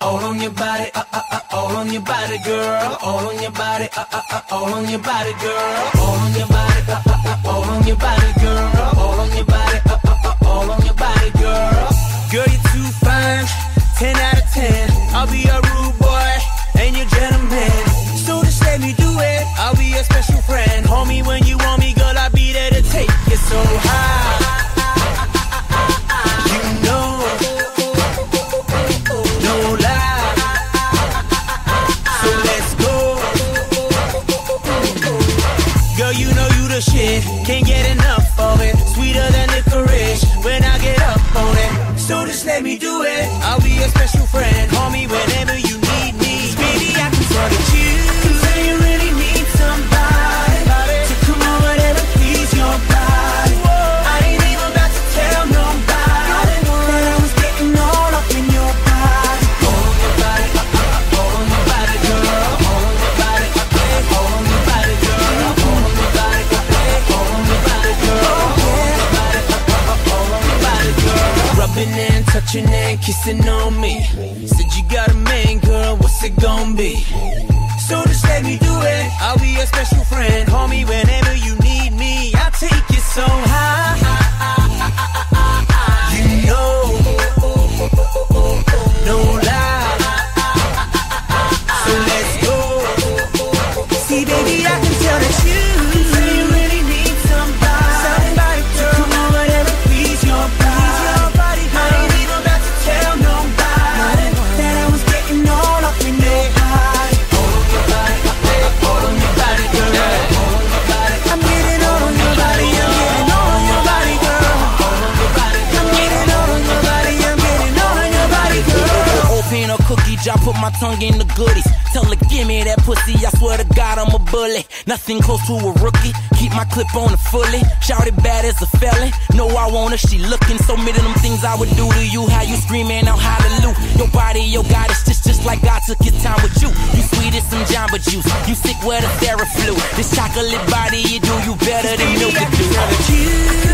all on your body, all on your body, girl, all on your body, all on your body, girl, all on your body, all on your body, girl, all on your body, all on your body, girl. Girl, you're too fine, 10 out of 10. I'll be a rude boy and your gentleman. So just let me do it. I'll be a special friend, homie. When you want me, girl, I'll be there to take you so high. You know, no lie. So let's go. Girl, you know you the shit. Can't get enough of it. Sweeter than licorice when I get up on it. So just let me do it. I'll be a special friend, homie, whenever you need me. Baby, I can tell that you really need somebody to come over there and please your body. I ain't even about to tell nobody that I was getting all up in your body. All on your body, all on your body, girl. All on your body, all on your body, girl. All on your body, all on your body, girl. All on your body, all on your body, girl. Rubbing and touching and kissing on me. Said you got a man, girl, what's it gon' be? So just let me do it. I'll be a special friend, homie, whenever you need me. I'll take you so high. You know, no lie. So let's go. See, baby, I can tell that you really need somebody to come over there and please your body. I ain't even about to tell nobody that I was getting all up in your body. All on your body, all on your body, girl. All on your body, I'm getting all on your body. I'm getting all on your body, girl. All on your body, I'm getting all on your body. I'm getting all on your body, girl. Open a cookie jar, put my tongue in the goodies. Tell her, give me that pussy, I swear to God I'm a bully. Nothing close to a rookie, keep my clip on the fully. Shout it bad as a felon, know I want her, she looking. So many of them things I would do to you. How you screaming out hallelujah. Your body, your goddess, just like God took his time with you. You sweet as some Jamba Juice, you sick where the Theraflu. This chocolate body you do, you better than milk. I can tell that you